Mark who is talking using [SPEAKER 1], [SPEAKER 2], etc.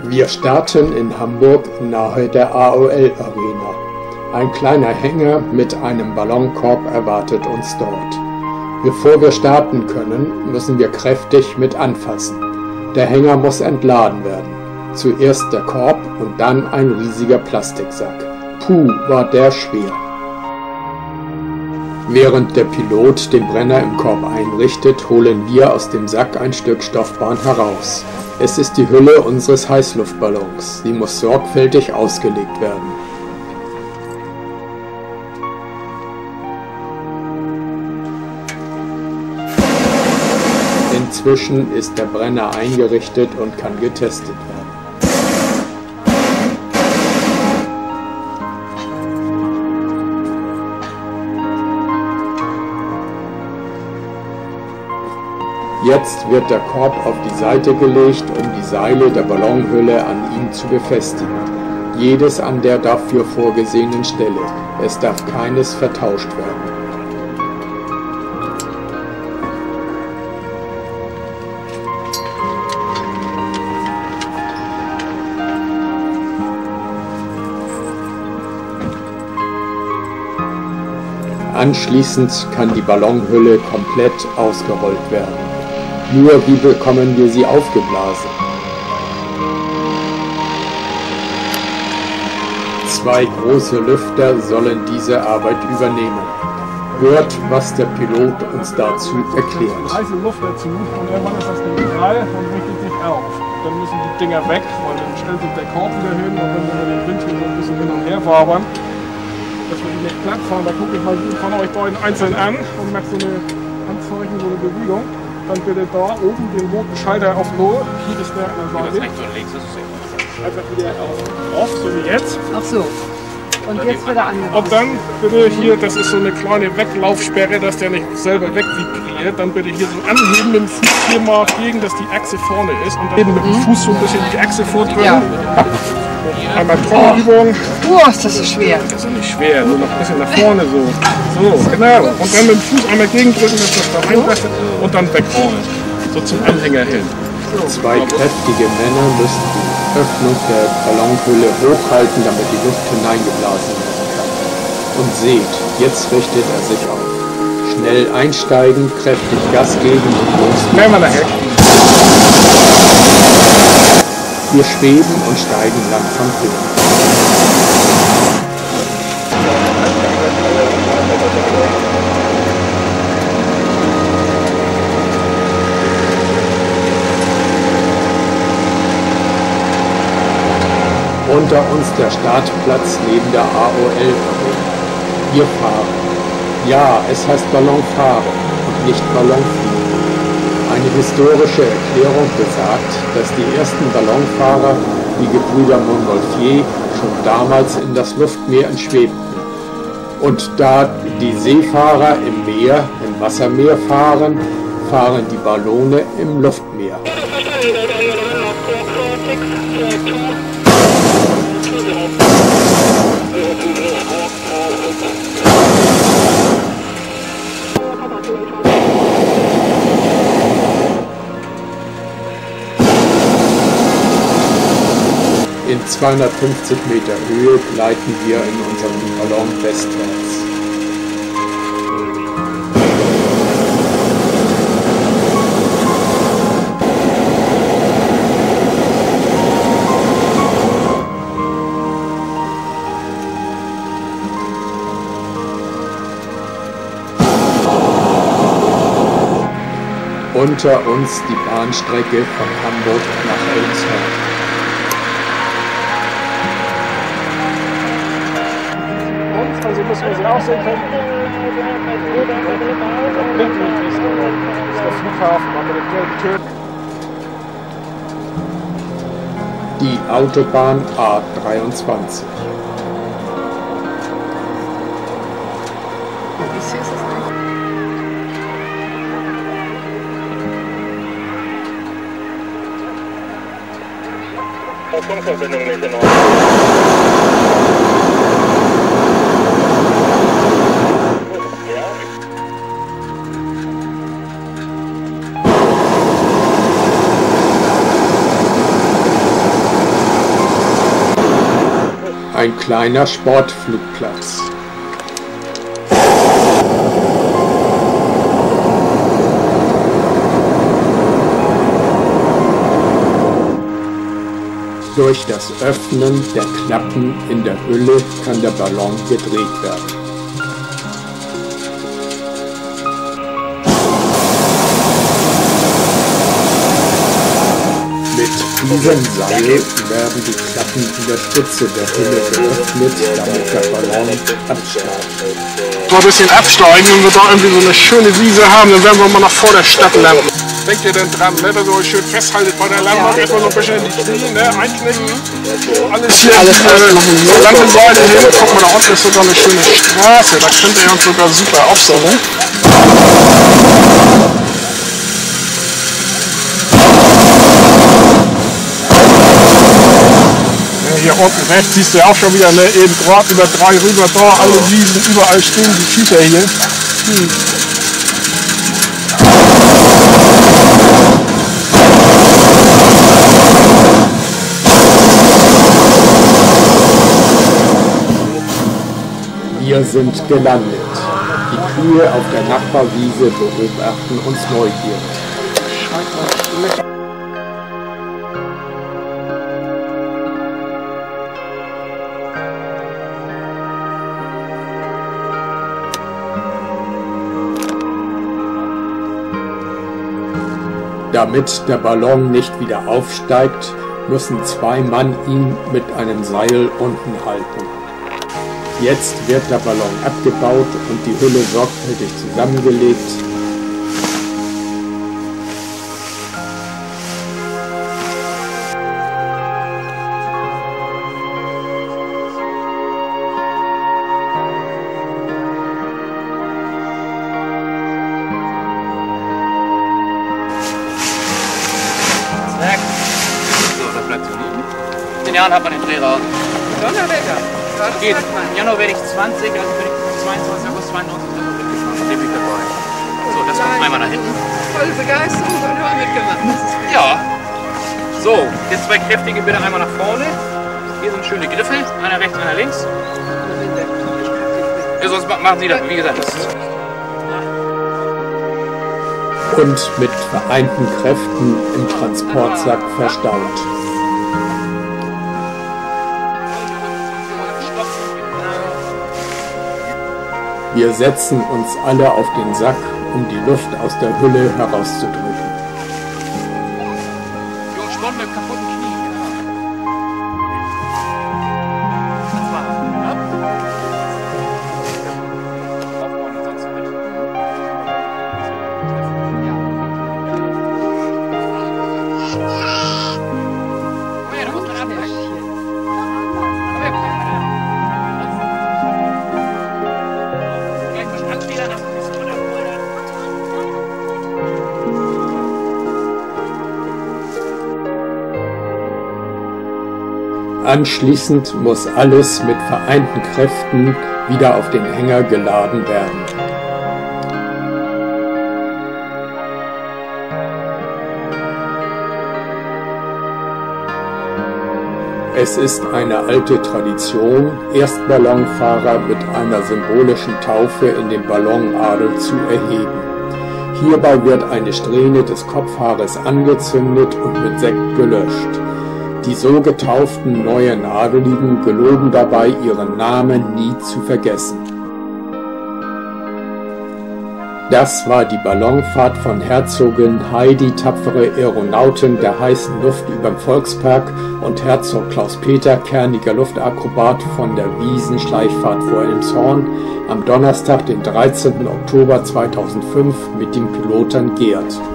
[SPEAKER 1] Wir starten in Hamburg nahe der AOL-Arena. Ein kleiner Hänger mit einem Ballonkorb erwartet uns dort. Bevor wir starten können, müssen wir kräftig mit anfassen. Der Hänger muss entladen werden. Zuerst der Korb und dann ein riesiger Plastiksack. Puh, war der schwer. Während der Pilot den Brenner im Korb einrichtet, holen wir aus dem Sack ein Stück Stoffbahn heraus. Es ist die Hülle unseres Heißluftballons. Sie muss sorgfältig ausgelegt werden. Inzwischen ist der Brenner eingerichtet und kann getestet werden. Jetzt wird der Korb auf die Seite gelegt, um die Seile der Ballonhülle an ihm zu befestigen. Jedes an der dafür vorgesehenen Stelle. Es darf keines vertauscht werden. Anschließend kann die Ballonhülle komplett ausgerollt werden. Nur wie bekommen wir sie aufgeblasen? Zwei große Lüfter sollen diese Arbeit übernehmen. Hört, was der Pilot uns dazu erklärt.
[SPEAKER 2] Heiße Luft dazu und irgendwann ist das Ding frei und richtet sich auf. Dann müssen die Dinger weg, weil dann stellt sich der Korb wieder hin und wenn wir mit dem Wind hier so ein bisschen hin und her wabern, dass wir die nicht platt fahren, da gucke ich mal jeden von euch beiden einzeln an und mache so eine Handzeichen, so eine Bewegung. Dann bitte da oben den roten Schalter auf Null. Hier ist der an der Seite.
[SPEAKER 3] Rechts und links ist es
[SPEAKER 2] Einfach wieder auf, so wie jetzt.
[SPEAKER 4] Ach so. Und jetzt wieder angefangen.
[SPEAKER 2] Und dann bitte hier, das ist so eine kleine Weglaufsperre, dass der nicht selber wegvibriert. Dann bitte hier so anheben mit dem Fuß hier mal gegen, dass die Achse vorne ist. Und dann eben mit dem Fuß so ein bisschen die Achse vordrücken.
[SPEAKER 4] Ja.
[SPEAKER 2] Einmal Trommelübung.
[SPEAKER 4] Ist das so schwer.
[SPEAKER 2] Das ist nicht schwer, nur noch ein bisschen nach vorne so. So, genau. Und dann mit dem Fuß einmal gegendrücken, dass das da reinwäscht und dann wegrollen. So zum Anhänger hin.
[SPEAKER 1] Zwei kräftige Männer müssen die Öffnung der Ballonhülle hochhalten, damit die Luft hineingeblasen werden kann. Und seht, jetzt richtet er sich auf. Schnell einsteigen, kräftig Gas geben und los.
[SPEAKER 2] Nehmen wir nachher.
[SPEAKER 1] Wir schweben und steigen langsam höher. Unter uns der Startplatz neben der AOL-Arena. Wir fahren. Ja, es heißt Ballonfahren und nicht Ballonfliegen. Eine historische Erklärung besagt, dass die ersten Ballonfahrer, die Gebrüder Montgolfier, schon damals in das Luftmeer entschwebten. Und da die Seefahrer im Meer, im Wassermeer fahren, fahren die Ballone im Luftmeer. In 250 Meter Höhe gleiten wir in unserem Ballon westwärts. Unter uns die Bahnstrecke von Hamburg nach Elmshorn.
[SPEAKER 2] Also müssen wir sie auch sehen können. Das ist der Flughafen, haben wir den gelben Türen.
[SPEAKER 1] Die Autobahn A23.
[SPEAKER 3] Funkverbindung nicht in Ordnung.
[SPEAKER 1] Ein kleiner Sportflugplatz. Durch das Öffnen der Klappen in der Hülle kann der Ballon gedreht werden. Mit diesem Seil werden die Klappen in der Spitze der Hülle geöffnet, damit der Ballon absteigt.
[SPEAKER 2] So ein bisschen absteigen und wir da irgendwie so eine schöne Wiese haben, dann werden wir mal nach vor der Stadt landen. Denkt ihr denn dran, ne, dass ihr euch schön festhaltet bei der Landung, erstmal so ein bisschen in die Knie, ne, einknicken, so alles hier, so Landungsseite hin, guck mal, da unten ist sogar eine schöne Straße, da könnt ihr uns sogar super aufsammeln. Hier unten rechts siehst du ja auch schon wieder, ne, eben gerade über 3 rüber, da, alle Wiesen, überall stehen die Viecher hier.
[SPEAKER 1] Wir sind gelandet. Die Kühe auf der Nachbarwiese beobachten uns neugierig. Damit der Ballon nicht wieder aufsteigt, müssen 2 Mann ihn mit einem Seil unten halten. Jetzt wird der Ballon abgebaut und die Hülle sorgfältig zusammengelegt.
[SPEAKER 5] So, das bleibt so liegen. In 10 Jahren hat man den Dreh raus.
[SPEAKER 4] Donnerwetter.
[SPEAKER 5] Geht. Im Januar werde ich 20, also bin ich 22. August 92 mitgefahren. Dem bin ich dabei. So, das kommt einmal nach hinten.
[SPEAKER 4] Voll Begeisterung und haben mitgemacht. Das ist gut.
[SPEAKER 5] Ja. So, jetzt 2 kräftige bitte einmal nach vorne. Hier sind schöne Griffel. Einer rechts, einer links. Ja, sonst machen Sie das. Wie gesagt, das ist...
[SPEAKER 1] Und mit vereinten Kräften im Transportsack verstaut. Wir setzen uns alle auf den Sack, um die Luft aus der Hülle herauszudrücken.
[SPEAKER 5] Jo, Sport mit kaputten Knien. Das war's. Ja? Aufbauen, sonst mit. Oh ja, da muss man abwischen.
[SPEAKER 1] Anschließend muss alles mit vereinten Kräften wieder auf den Hänger geladen werden. Es ist eine alte Tradition, Erstballonfahrer mit einer symbolischen Taufe in den Ballonadel zu erheben. Hierbei wird eine Strähne des Kopfhaares angezündet und mit Sekt gelöscht. Die so getauften neuen Adeligen geloben dabei, ihren Namen nie zu vergessen. Das war die Ballonfahrt von Herzogin Heidi, tapfere Aeronautin der heißen Luft überm Volkspark, und Herzog Klaus-Peter, kerniger Luftakrobat von der Wiesenschleichfahrt vor Elmshorn, am Donnerstag, den 13. Oktober 2005 mit dem Piloten Gerd.